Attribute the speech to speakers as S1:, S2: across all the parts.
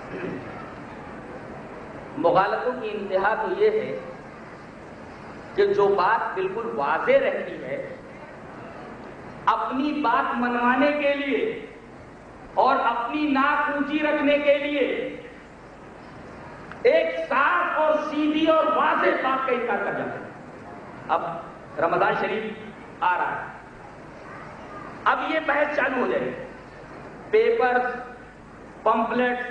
S1: مغالطوں کی انتہا تو یہ ہے کہ جو بات بالکل واضح رہتی ہے، اپنی بات منوانے کے لیے اور اپنی ناک اونچی رکھنے کے لیے ایک صاف اور سیدھی اور واضح بات کا انکار کر جاتا ہے۔ اب رمضان شریف آ رہا ہے، اب یہ بحث چالو ہو جائے گی، پیپر، پمفلٹ،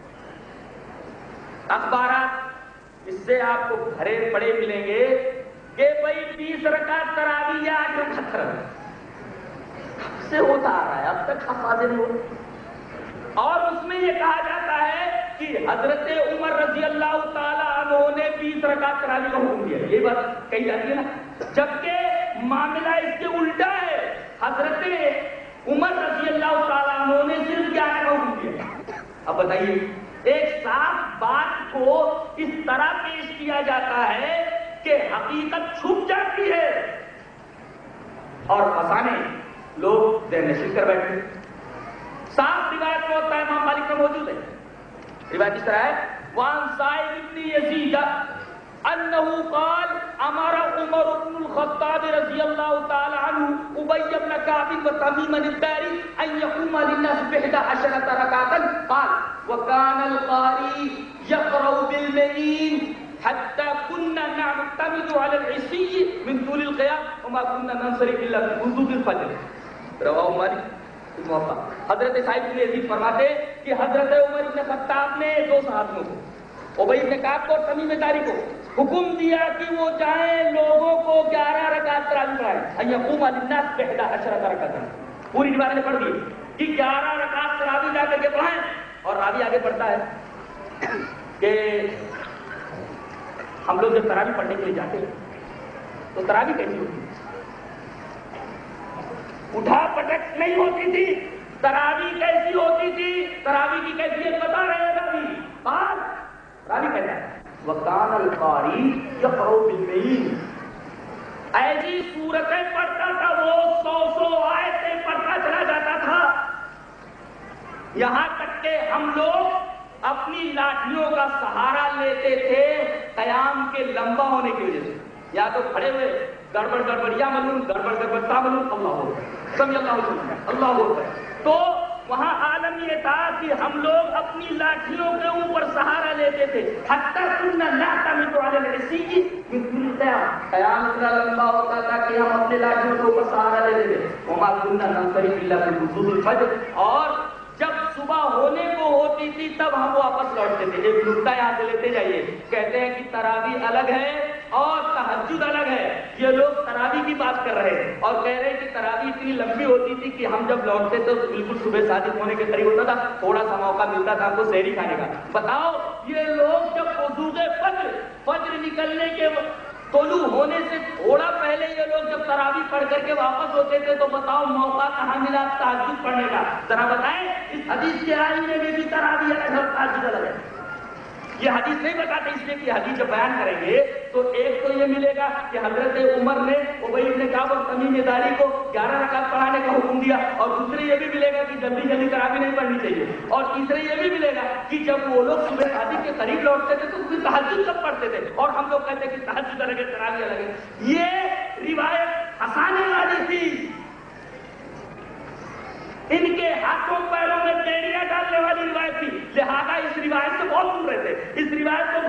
S1: اخبارات، اس سے آپ کو بھرے پڑے ملیں گے کہ بھائی 20 رکعت تراویح یا 8 رکعت تراویح کب سے ہوتا آ رہا ہے، اب تک حفاظ نہیں ہوتے۔ اور اس میں یہ کہا جاتا ہے کہ حضرت عمر رضی اللہ تعالی عنہ نے 20 رکعت تراویح کا حکم دیا، یہ بات کہی جاتی ہے نا، جبکہ معاملہ اس کے الٹا ہے، حضرت عمر رضی اللہ تعالی عنہ نے صرف 11 کا حکم دیا۔ اب بتائیے، ایک صاف بات کو اس طرح پیش کیا جاتا ہے کہ حقیقت چھپ جاتی ہے اور فسانے لوگ ذہن نشین کر بیٹھتے ہیں۔ صاف روایت میں ہوتا ہے، امام مالک میں موجود ہے، روایت اس طرح ہے، وان سائب ابن یزید انه قال امر عمر بن الخطاب رضی اللہ تعالی عنہ ابی بن کعب وتمیم الداری ان يقوم للناس ب11 ركعه قال وكان القارئ يقرأ بالمئين حتى كنا نعتمد على العصي من طول القيام وما كنا ننصرف الا في وضوء الفجر، رواه مالک موقع۔ حضرت صاحب ابن یزید فرماتے کہ حضرت عمر بن خطاب نے دو صحابیوں کو، ابی بن کعب کو اور تمیم داری کو، حکم دیا کہ وہ جائیں لوگوں کو 11 رکعت تراویح پڑھائیں، ان یقوم للناس ب11 رکعۃ، پوری روایت نے پڑھ دی کہ 11 رکعت تراویح جا کر کے پڑھائیں۔ اور راوی آگے پڑھتا ہے کہ ہم لوگ جب تراویح پڑھنے کے لیے جاتے ہیں تو تراویح کیسی ہوتی ہے؟ اٹھا پٹک نہیں ہوتی تھی، تراویح کیسی ہوتی تھی؟ تراویح کی کیفیت بتا رہے ہیں راوی کہتا ہے وَكَانَ الْقَارِئُ يَقْرَأُ بِالْمِئِينِ، ایسی سورتیں پڑھتا تھا وہ 100 آیتیں پڑھتا چلا جاتا تھا، یہاں تک کہ ہم لوگ اپنی لاٹھیوں کا سہارا لیتے تھے قیام کے لمبا ہونے کی وجہ سے، یا تو کھڑے ہوئے گڑبڑ گڑبڑ یا ملون گڑبڑ گڑبڑ تا ملون اللہ ہو سمجھ اللہ ہو اللہ ہو، تو وہاں عالم یہ تھا کہ ہم لوگ اپنی لاٹھیوں کے اوپر سہارا لیتے تھے، حتی کننا نعتمد علی العصی من طول القیام، قیام اتنا لمبا ہوتا تھا کہ ہم اپنے لاٹھیوں کے اوپر سہارا لیتے تھے، وما کننا ننصرف الا فی وضوء الفجر، اور جب صبح ہونے کو ہوتی تھی تب ہم واپس لوٹتے تھے۔ ایک نکتہ یہاں سے لیتے جائیے، کہتے ہیں کہ تراویح الگ ہے اور تہجد الگ ہے، یہ لوگ تراویح کی بات کر رہے ہیں اور کہہ رہے ہیں کہ تراویح اتنی لمبی ہوتی تھی کہ ہم جب لوٹتے تو بالکل صبح صادق ہونے کے قریب ہوتا تھا، تھوڑا سا موقع ملتا تھا ہم کو سحری کھانے کا۔ بتاؤ یہ لوگ جب وضوء فجر نکلنے کے طلوع ہونے سے تھوڑا پہلے یہ لوگ جب تراویح پڑھ کر کے واپس ہوتے تھے تو بتاؤ موقع کہاں ملا تہجد پڑھنے کا؟ ذرا بتائیں، اس حدیث کے آئینے میں بھی تراویح الگ ہے اور تہجد الگ ہے۔ یہ حدیث نہیں بتاتے، اس لیے کہ حدیث جب بیان کریں گے تو ایک تو یہ ملے گا کہ حضرت عمر نے ابی بن کعب اور تمیم داری کو 11 رکعت پڑھانے کا حکم دیا، اور دوسرے یہ بھی ملے گا کہ جلدی جلدی تراویح نہیں پڑھنی چاہیے، اور تیسرے یہ بھی ملے گا کہ جب وہ لوگ صبح صادق کے قریب لوٹتے تھے تو پھر تہجد کب پڑھتے تھے، اور ہم لوگ کہتے ہیں کہ تہجد الگ ہے تراویح الگ ہے۔ یہ روایت ہنسانے والی تھی، ان کے ہاتھوں پیروں میں بیڑیاں ڈالنے والی روایت تھی، لہذا اس روایت سے بہت دور رہتے، اس روایت کو